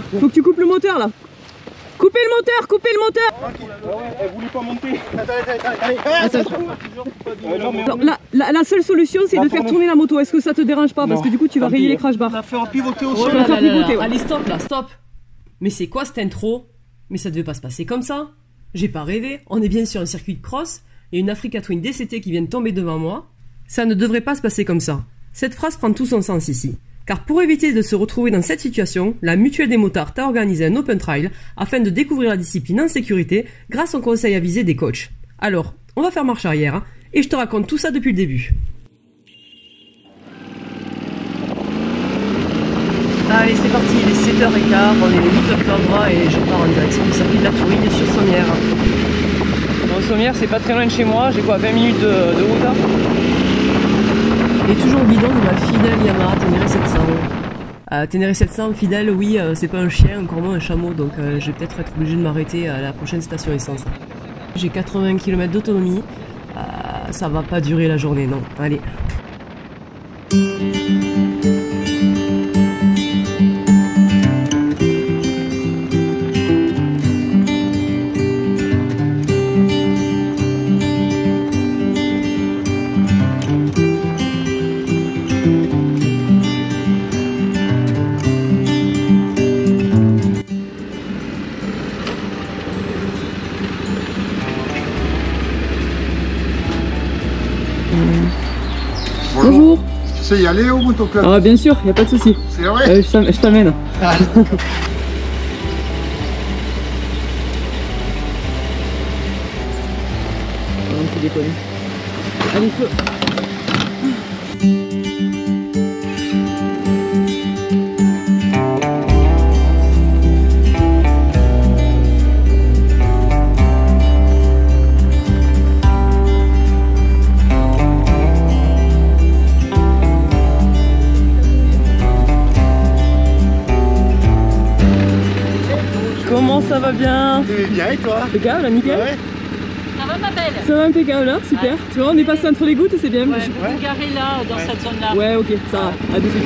Faut que tu coupes le moteur là. Coupez le moteur, coupez le moteur. Ouais, elle voulait pas monter. Alors, la seule solution c'est de faire tourner la moto. Est-ce que ça te dérange pas? Parce que du coup tu vas rayer les crash bars. On va faire pivoter au Oh sol. là là là là. Allez, stop là, stop. Mais c'est quoi cette intro? Mais ça devait pas se passer comme ça. J'ai pas rêvé. On est bien sur un circuit de cross. Il y a une Africa Twin DCT qui vient de tomber devant moi. Ça ne devrait pas se passer comme ça. Cette phrase prend tout son sens ici. Car pour éviter de se retrouver dans cette situation, la Mutuelle des motards t'a organisé un open trail afin de découvrir la discipline en sécurité grâce au conseil avisé des coachs. Alors, on va faire marche arrière hein, et je te raconte tout ça depuis le début. Allez, c'est parti, il est 7h15, on est le 8 octobre et je pars en direction du circuit de la Tourille sur Sommières. Bon, Sommières c'est pas très loin de chez moi, j'ai quoi 20 minutes de route là. Et toujours bidon de ma fidèle Yamaha Ténéré 700. Ténéré 700, fidèle, oui, c'est pas un chien, encore moins un chameau, donc je vais peut-être être obligé de m'arrêter à la prochaine station essence. J'ai 80 km d'autonomie, ça va pas durer la journée, non. Allez. Bonjour. Tu sais y aller au motoclub? Ah bien sûr, y a pas de souci. C'est vrai? Je t'amène. Ah. On déconne. Allez, feu. Comment ça va bien? Bien et toi? Impeccable, là, nickel. Ouais. Ça va ma belle? Ça va impeccable là, super. Tu vois, on est passé entre les gouttes et c'est bien. Ouais, vous vous garez là, dans cette zone-là. Ouais, ok, ça va. À de suite.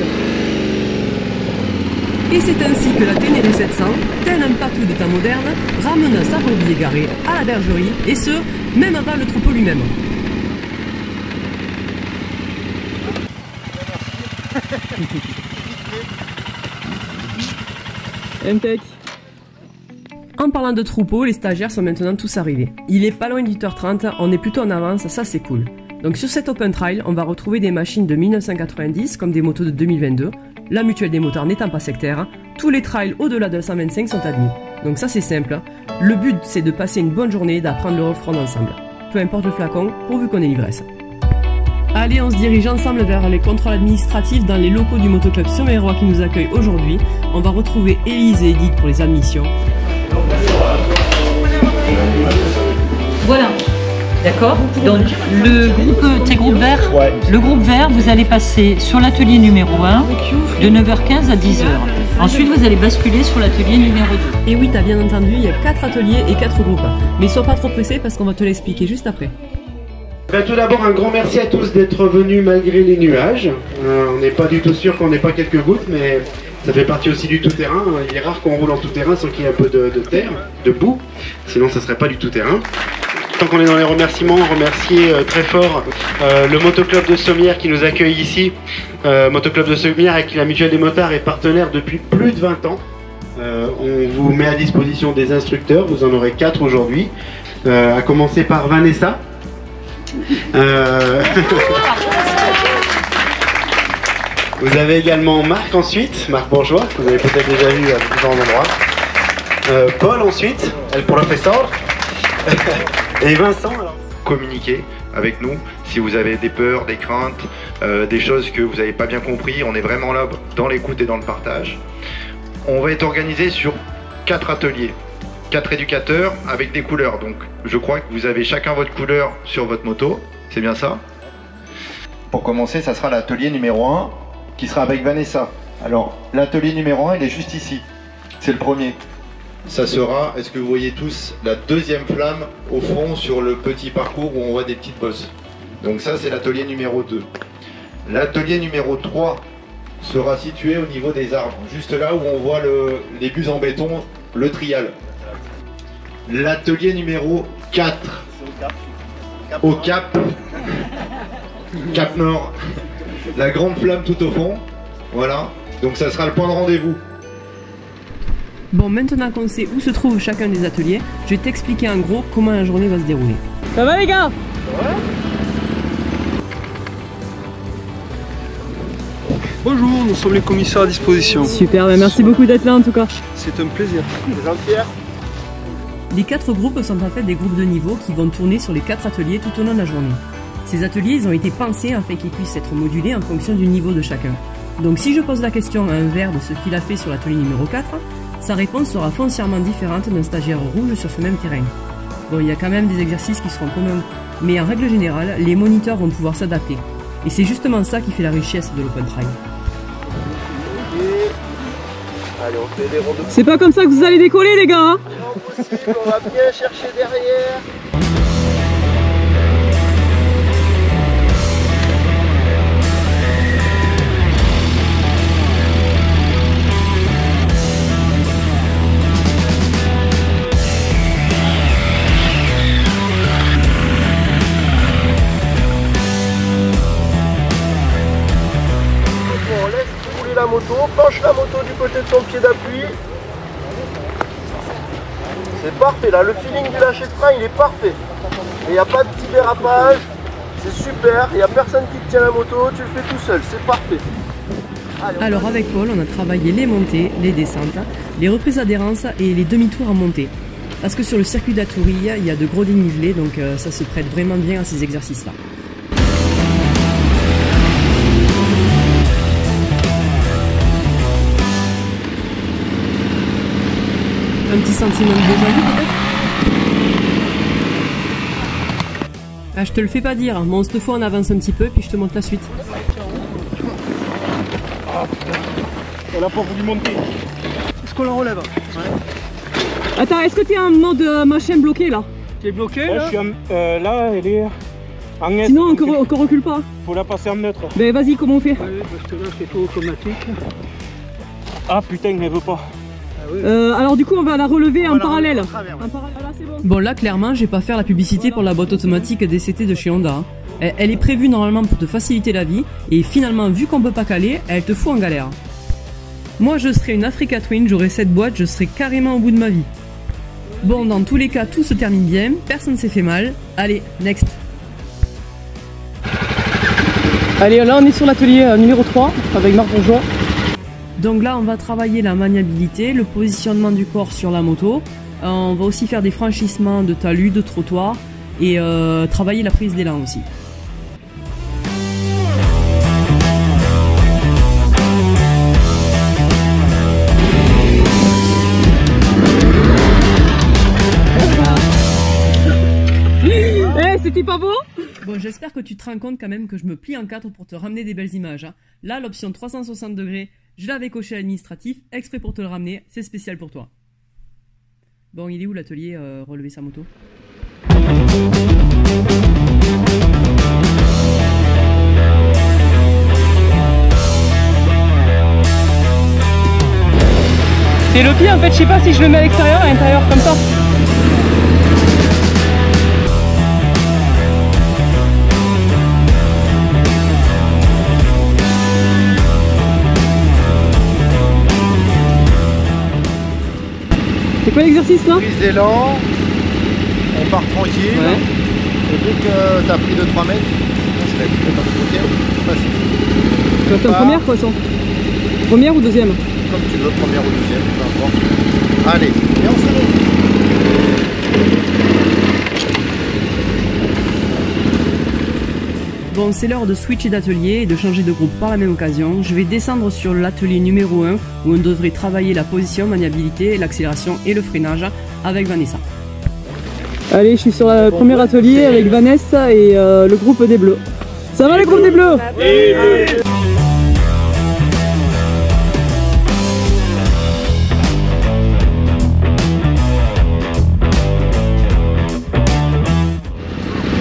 Et c'est ainsi que la Ténéré 700, tel un patou d'état moderne, ramena sa brebis égarée à la bergerie, et ce, même avant le troupeau lui-même. Impec. En parlant de troupeau, les stagiaires sont maintenant tous arrivés. Il est pas loin de 8h30, on est plutôt en avance, ça c'est cool. Donc sur cet open trail, on va retrouver des machines de 1990 comme des motos de 2022. La Mutuelle des motards n'étant pas sectaire, tous les trails au-delà de 125 sont admis. Donc ça c'est simple. Le but c'est de passer une bonne journée, d'apprendre le off-road ensemble. Peu importe le flacon, pourvu qu'on ait l'ivresse. Allez, on se dirige ensemble vers les contrôles administratifs dans les locaux du motoclub Sommiérois qui nous accueille aujourd'hui. On va retrouver Élise et Edith pour les admissions. Voilà, d'accord. Donc le groupe, tes groupes verts, le groupe vert, vous allez passer sur l'atelier numéro 1 de 9h15 à 10h. Ensuite, vous allez basculer sur l'atelier numéro 2. Et oui, t'as bien entendu, il y a 4 ateliers et 4 groupes. Mais sois pas trop pressé parce qu'on va te l'expliquer juste après. Tout d'abord, un grand merci à tous d'être venus malgré les nuages. On n'est pas du tout sûr qu'on n'ait pas quelques gouttes, mais ça fait partie aussi du tout-terrain. Il est rare qu'on roule en tout-terrain sans qu'il y ait un peu de terre, de boue. Sinon, ça ne serait pas du tout-terrain. Tant qu'on est dans les remerciements, remercier très fort le motoclub de Sommières qui nous accueille ici. Motoclub de Sommières avec la Mutuelle des motards est partenaire depuis plus de 20 ans. On vous met à disposition des instructeurs, vous en aurez 4 aujourd'hui. À commencer par Vanessa. Vous avez également Marc ensuite, Marc Bourgeois, que vous avez peut-être déjà vu à différents endroits. Paul ensuite, El Professeur. Et Vincent, alors. Communiquez avec nous si vous avez des peurs, des craintes, des choses que vous n'avez pas bien compris. On est vraiment là dans l'écoute et dans le partage. On va être organisé sur 4 ateliers. 4 éducateurs avec des couleurs, donc je crois que vous avez chacun votre couleur sur votre moto, c'est bien ça? Pour commencer, ça sera l'atelier numéro 1 qui sera avec Vanessa. Alors, l'atelier numéro 1, il est juste ici, c'est le premier. Ça sera, est-ce que vous voyez tous la deuxième flamme au fond sur le petit parcours où on voit des petites bosses? Donc ça c'est l'atelier numéro 2. L'atelier numéro 3, sera situé au niveau des arbres, juste là où on voit les buts en béton, le trial. L'atelier numéro 4, au Cap Nord, la grande flamme tout au fond, voilà, donc ça sera le point de rendez-vous. Bon, maintenant qu'on sait où se trouve chacun des ateliers, je vais t'expliquer en gros comment la journée va se dérouler. Ça va les gars? Bonjour, nous sommes les commissaires à disposition. Super, bah merci beaucoup d'être là en tout cas. C'est un plaisir. Les 4 groupes sont en fait des groupes de niveau qui vont tourner sur les 4 ateliers tout au long de la journée. Ces ateliers, ils ont été pensés afin qu'ils puissent être modulés en fonction du niveau de chacun. Donc si je pose la question à un vert de ce qu'il a fait sur l'atelier numéro 4, sa réponse sera foncièrement différente d'un stagiaire rouge sur ce même terrain. Bon, il y a quand même des exercices qui seront communs, mais en règle générale, les moniteurs vont pouvoir s'adapter. Et c'est justement ça qui fait la richesse de l'open trail. Allez, on fait des ronds de... C'est pas comme ça que vous allez décoller les gars hein? On va bien chercher derrière. Bon, laisse rouler la moto, penche la moto du côté de ton pied d'appui. C'est parfait là, le feeling du lâcher de frein il est parfait. Il n'y a pas de petit dérapage, c'est super, il n'y a personne qui te tient la moto, tu le fais tout seul, c'est parfait. Allez, Alors avec Paul, on a travaillé les montées, les descentes, les reprises d'adhérence et les demi-tours en montée. Parce que sur le circuit d'Atourie, il y a de gros dénivelés, donc ça se prête vraiment bien à ces exercices-là. Un petit sentiment de déjà-vu peut-être? Ah, je te le fais pas dire, bon, cette fois on avance un petit peu puis je te montre la suite. on n'a pas voulu monter. Est-ce qu'on la relève? Attends, est-ce que tu es en mode machin bloqué là? Tu es bloqué là? Je suis là, elle est en S. Sinon on recule pas. Faut la passer en neutre. Ben vas-y, comment on fait? Oui, parce que là c'est tout automatique. Ah putain, elle veut pas. Alors du coup on va la relever en parallèle. Voilà, c'est bon. Bon là clairement je vais pas faire la publicité pour la boîte automatique DCT de chez Honda. Elle est prévue normalement pour te faciliter la vie et finalement vu qu'on peut pas caler, elle te fout en galère. Moi je serais une Africa Twin, j'aurais cette boîte, je serais carrément au bout de ma vie. Bon dans tous les cas tout se termine bien, personne s'est fait mal. Allez, next. Allez là on est sur l'atelier numéro 3 avec Marc Bourgeois. Donc là on va travailler la maniabilité, le positionnement du corps sur la moto. On va aussi faire des franchissements de talus, de trottoirs et travailler la prise d'élan aussi. C'était pas beau? Bon, j'espère que tu te rends compte quand même que je me plie en 4 pour te ramener des belles images. Hein. Là, l'option 360 degrés, je l'avais coché à l'administratif, exprès pour te le ramener, c'est spécial pour toi. Bon, il est où l'atelier relever sa moto? C'est le pied en fait, je sais pas si je le mets à l'extérieur, à l'intérieur comme ça. C'est quoi l'exercice là? Prise d'élan, on part tranquille. Ouais. Et dès que tu as pris 2-3 mètres, on se lève. Ok, facile. Tu vas faire une première quoi ça? Première ou deuxième? Comme tu veux, première ou deuxième, peu importe. Allez, et on se lève. Bon, c'est l'heure de switcher d'atelier et de changer de groupe par la même occasion. Je vais descendre sur l'atelier numéro 1 où on devrait travailler la position, maniabilité, l'accélération et le freinage avec Vanessa. Allez, je suis sur le premier atelier avec Vanessa et le groupe des Bleus. Ça va le groupe des Bleus?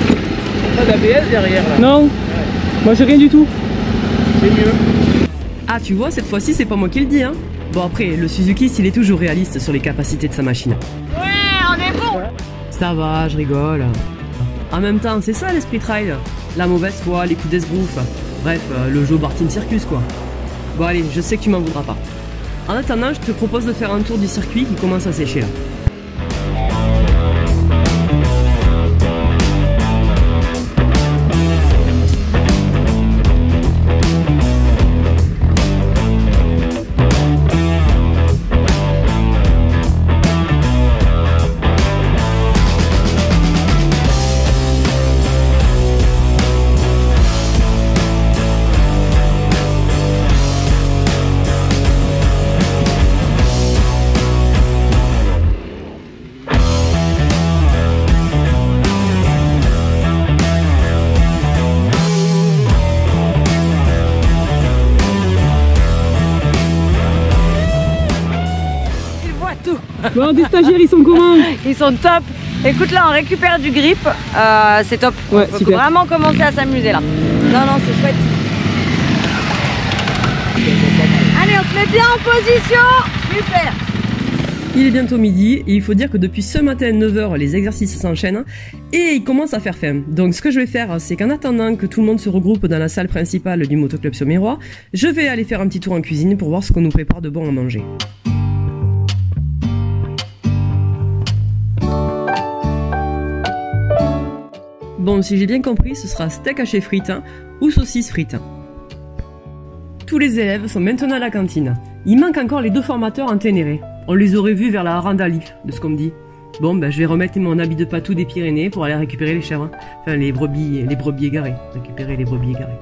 Pas d'ABS derrière là. Non, moi j'ai rien du tout. C'est mieux. Ah, tu vois, cette fois-ci, c'est pas moi qui le dis, hein. Bon, après, le Suzuki, s'il est toujours réaliste sur les capacités de sa machine. Ouais, on est bon. Ça va, je rigole. En même temps, c'est ça l'esprit trail. La mauvaise foi, les coups d'esbrouf. Bref, le jeu Barteam Circus, quoi. Bon, allez, je sais que tu m'en voudras pas. En attendant, je te propose de faire un tour du circuit qui commence à sécher, là. Bon, des stagiaires, ils sont comment? Ils sont top. Écoute, là, on récupère du grip. C'est top. Ouais, on peut super. vraiment commencer à s'amuser là. Non, c'est chouette. Allez, on se met bien en position. Super. Il est bientôt midi et il faut dire que depuis ce matin 9h, les exercices s'enchaînent et il commence à faire faim. Donc ce que je vais faire, c'est qu'en attendant que tout le monde se regroupe dans la salle principale du Motoclub Sommiérois, je vais aller faire un petit tour en cuisine pour voir ce qu'on nous prépare de bon à manger. Bon, si j'ai bien compris, ce sera steak haché frites ou saucisses frites. Tous les élèves sont maintenant à la cantine. Il manque encore les 2 formateurs en Ténéré. On les aurait vus vers la Randali, de ce qu'on me dit. Bon, ben je vais remettre mon habit de patou des Pyrénées pour aller récupérer les chèvres. Enfin, les brebis égarées. Récupérer les brebis égarées.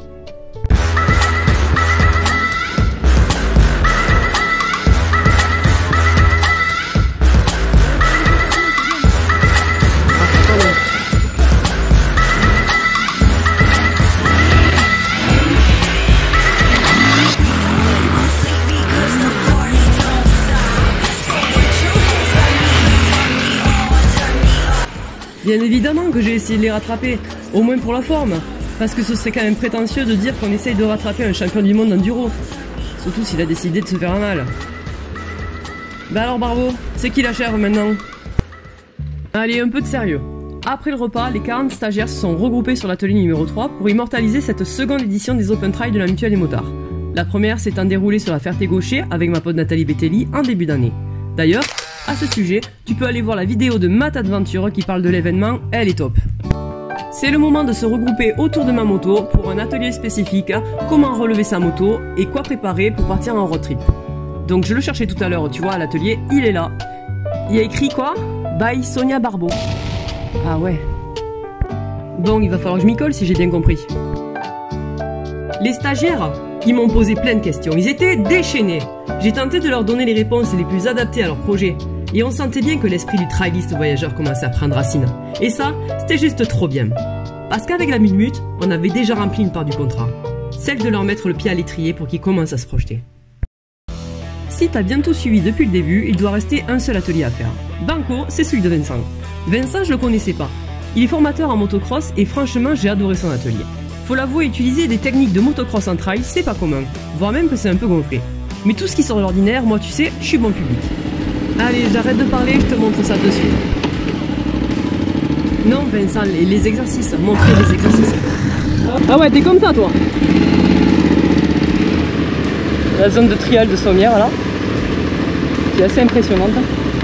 Bien évidemment que j'ai essayé de les rattraper, au moins pour la forme, parce que ce serait quand même prétentieux de dire qu'on essaye de rattraper un champion du monde d'enduro, surtout s'il a décidé de se faire un mal. Bah alors bravo, c'est qui la chèvre maintenant? Allez, un peu de sérieux. Après le repas, les 40 stagiaires se sont regroupés sur l'atelier numéro 3 pour immortaliser cette seconde édition des Open Trail de la Mutuelle des Motards. La première s'étant déroulée sur la Ferté-Gaucher avec ma pote Nathalie Bettelli en début d'année. D'ailleurs, à ce sujet, tu peux aller voir la vidéo de Matt Adventure qui parle de l'événement, elle est top. C'est le moment de se regrouper autour de ma moto pour un atelier spécifique, comment relever sa moto et quoi préparer pour partir en road trip. Donc je le cherchais tout à l'heure, tu vois, à l'atelier, il est là. Il y a écrit quoi? By Sonia Barbeau. Ah ouais. Bon, il va falloir que je m'y colle si j'ai bien compris. Les stagiaires, ils m'ont posé plein de questions, ils étaient déchaînés. J'ai tenté de leur donner les réponses les plus adaptées à leur projet. Et on sentait bien que l'esprit du trailiste voyageur commençait à prendre racine. Et ça, c'était juste trop bien. Parce qu'avec la Minute, on avait déjà rempli une part du contrat. Celle de leur mettre le pied à l'étrier pour qu'ils commencent à se projeter. Si t'as bien tout suivi depuis le début, il doit rester un seul atelier à faire. Banco, c'est celui de Vincent. Vincent, je le connaissais pas. Il est formateur en motocross et franchement, j'ai adoré son atelier. Faut l'avouer, utiliser des techniques de motocross en trail, c'est pas commun. Voire même que c'est un peu gonflé. Mais tout ce qui sort de l'ordinaire, moi tu sais, je suis bon public. Allez, j'arrête de parler, je te montre ça de suite. Non, Vincent, les exercices, montrer les exercices. Ah ouais, t'es comme ça, toi. La zone de trial de Sommières, là, qui est assez impressionnante.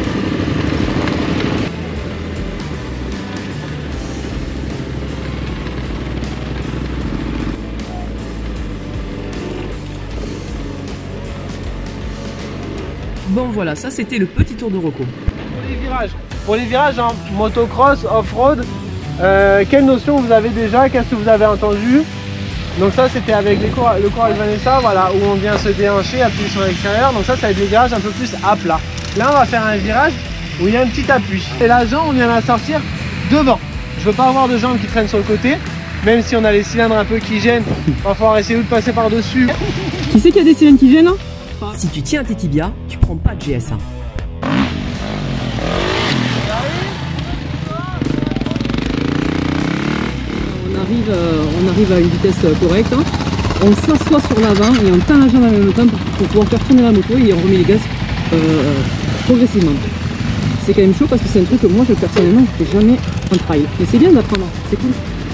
Bon voilà, ça c'était le petit tour de Rocco. Pour les virages en motocross, off-road, quelle notion vous avez déjà? Qu'est-ce que vous avez entendu? Donc ça c'était avec le cours avec Vanessa, voilà, où on vient se déhancher, appuyer sur l'extérieur. Donc ça va être des virages un peu plus à plat. Là on va faire un virage où il y a un petit appui. Et la jambe on vient la sortir devant. Je veux pas avoir de jambes qui traînent sur le côté. Même si on a les cylindres un peu qui gênent, il va falloir essayer de passer par dessus. Tu sais qu'il y a des cylindres qui gênent? Si tu tiens à tes tibias, tu prends pas de GSA. On arrive à une vitesse correcte. Hein. on s'assoit sur l'avant et on tend la jambe en même temps pour pouvoir faire tourner la moto et on remet les gaz progressivement. C'est quand même chaud parce que c'est un truc que moi personnellement je fais jamais en trail. Mais c'est bien d'apprendre, c'est cool.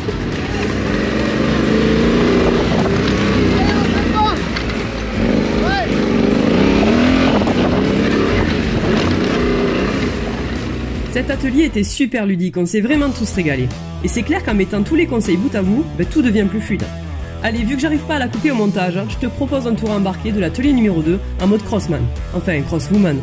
Cet atelier était super ludique, on s'est vraiment tous régalés. Et c'est clair qu'en mettant tous les conseils bout à bout, tout devient plus fluide. Allez, vu que j'arrive pas à la couper au montage, je te propose un tour embarqué de l'atelier numéro 2 en mode crossman. Enfin, crosswoman.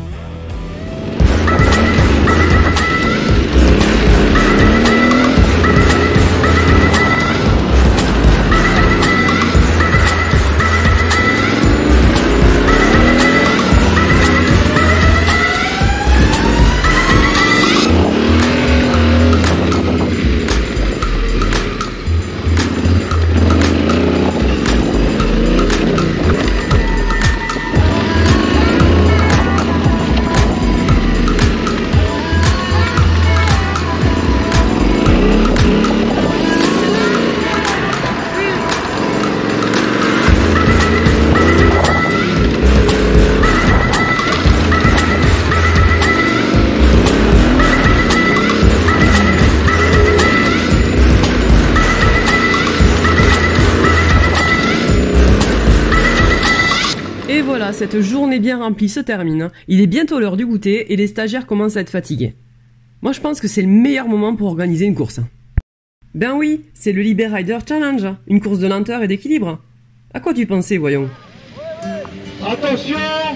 Et voilà, cette journée bien remplie se termine. Il est bientôt l'heure du goûter et les stagiaires commencent à être fatigués. Moi je pense que c'est le meilleur moment pour organiser une course. Ben oui, c'est le Liber Rider Challenge, une course de lenteur et d'équilibre. À quoi tu pensais, voyons? Attention!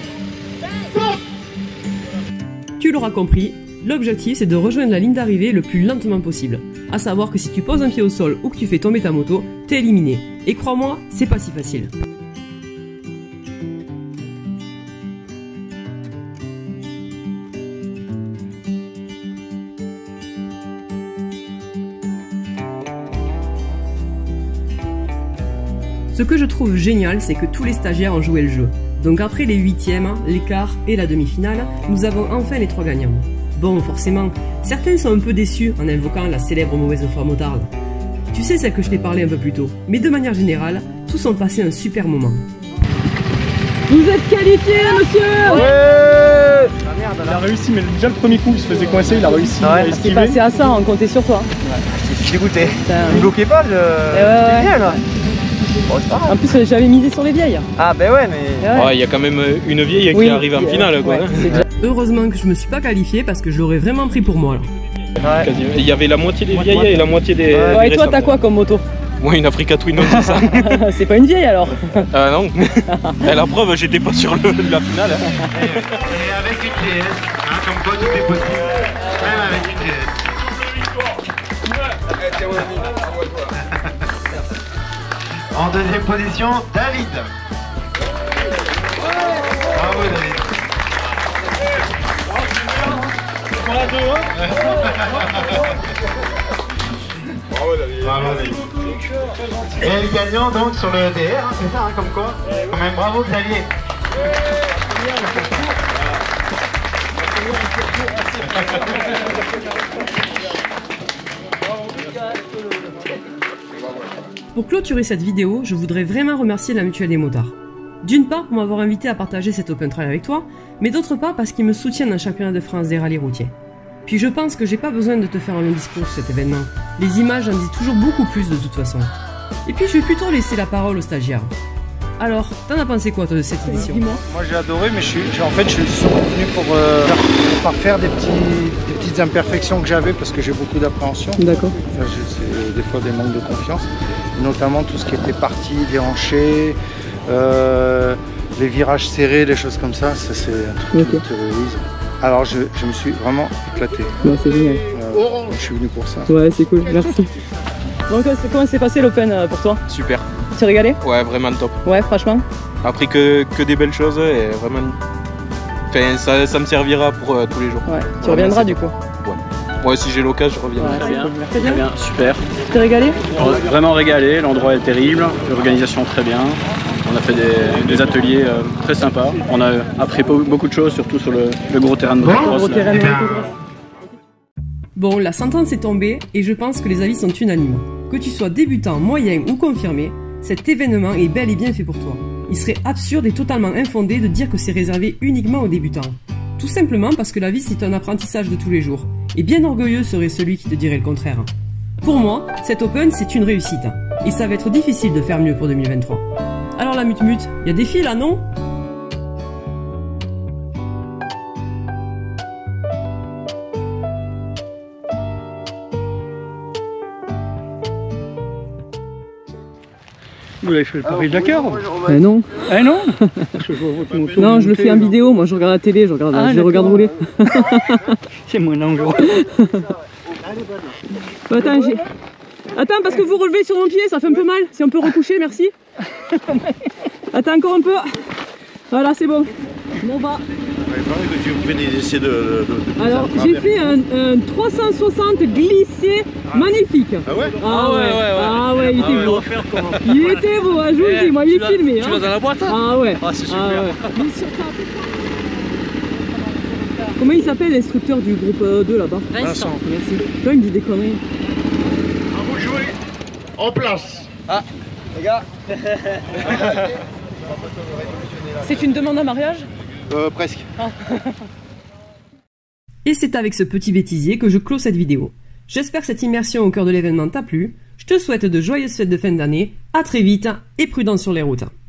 Tu l'auras compris, l'objectif c'est de rejoindre la ligne d'arrivée le plus lentement possible. À savoir que si tu poses un pied au sol ou que tu fais tomber ta moto, t'es éliminé. Et crois-moi, c'est pas si facile. Ce que je trouve génial, c'est que tous les stagiaires ont joué le jeu. Donc après les huitièmes, les quarts et la demi-finale, nous avons enfin les 3 gagnants. Bon, forcément, certains sont un peu déçus en invoquant la célèbre mauvaise foi motarde. Tu sais celle que je t'ai parlé un peu plus tôt. Mais de manière générale, tous ont passé un super moment. Vous êtes qualifié, monsieur! Ouais! Il a réussi, mais déjà le premier coup il se faisait coincer, il a réussi à C'est esquiver. passé à ça, on comptait sur toi. Je suis dégoûté. Putain. Vous bloquez pas le... ouais. bien là. Bon, c'est pas mal. En plus, j'avais misé sur les vieilles. Ah ben ouais, mais... Ouais, il y a quand même une vieille qui arrive en finale quoi. Ouais, c'est déjà... Heureusement que je me suis pas qualifié parce que je l'aurais vraiment pris pour moi là. Ouais. Quasiment. Il y avait la moitié des vieilles et la moitié des... Ouais, et toi, t'as quoi comme moto? Moi, une Africa Twin, c'est ça. C'est pas une vieille alors? Ah non. Et la preuve, j'étais pas sur la finale. Et avec une GS, hein, comme quoi tout est possible, même avec une GS. En deuxième position, David. Bravo David. Bravo David. Et le gagnant donc sur le DR, hein, c'est ça, hein, comme quoi. Quand même bravo Xavier. Pour clôturer cette vidéo, je voudrais vraiment remercier la Mutuelle des motards. D'une part pour m'avoir invité à partager cet open trail avec toi, mais d'autre part parce qu'ils me soutiennent dans le championnat de France des rallyes routiers. Puis je pense que j'ai pas besoin de te faire un long discours sur cet événement. Les images en disent toujours beaucoup plus de toute façon. Et puis je vais plutôt laisser la parole aux stagiaires. Alors, t'en as pensé quoi toi de cette édition? Moi j'ai adoré, mais en fait je suis revenu pour parfaire des petites imperfections que j'avais parce que j'ai beaucoup d'appréhension. D'accord. Enfin, c'est des fois des manques de confiance, notamment tout ce qui était parti, déhanché, les virages serrés, les choses comme ça, ça c'est un truc qui me terrorise. Alors je me suis vraiment éclaté. Ouais, c'est génial. Je suis venu pour ça. Ouais, c'est cool, merci. Donc comment s'est passé l'open pour toi? Super. Tu t'es régalé? Ouais, vraiment top. Ouais, franchement. Après que des belles choses et vraiment... Enfin, ça me servira pour tous les jours. Ouais, tu reviendras du coup? Ouais, si j'ai l'occasion, je reviendrai. Ouais, Très bien, super. Tu t'es régalé? Vraiment régalé, l'endroit est terrible, l'organisation très bien. On a fait des ateliers très sympas. On a appris beaucoup de choses, surtout sur le gros terrain de motocross. Bon, la sentence est tombée et je pense que les avis sont unanimes. Que tu sois débutant, moyen ou confirmé, cet événement est bel et bien fait pour toi. Il serait absurde et totalement infondé de dire que c'est réservé uniquement aux débutants. Tout simplement parce que la vie c'est un apprentissage de tous les jours. Et bien orgueilleux serait celui qui te dirait le contraire. Pour moi, cet Open c'est une réussite. Et ça va être difficile de faire mieux pour 2023. Alors la mute-mute, y a des filles là, non ? Vous avez fait le Paris-Dakar? Non. Ah non? Non, je le fais en vidéo, moi je regarde la télé, je les regarde rouler. C'est moins dangereux. Attends, parce que vous relevez sur mon pied, ça fait un peu mal. Si on peut recoucher, merci. Attends encore un peu. Voilà, c'est bon. On va. Il paraît que tu fais des essais de Alors, j'ai fait un 360 glissé magnifique. Ah ouais? Ah ouais, il était beau. Il était beau, je vous le dis, moi il est filmé. Tu vas dans la boîte? Ah ouais. Ah, c'est super. Comment il s'appelle l'instructeur du groupe 2 là-bas? Vincent. Merci. Toi, il me dit des conneries. À vous de jouer. En place. Ah, les gars. C'est une demande en mariage? Presque. Et c'est avec ce petit bêtisier que je clôt cette vidéo. J'espère que cette immersion au cœur de l'événement t'a plu. Je te souhaite de joyeuses fêtes de fin d'année, à très vite et prudence sur les routes.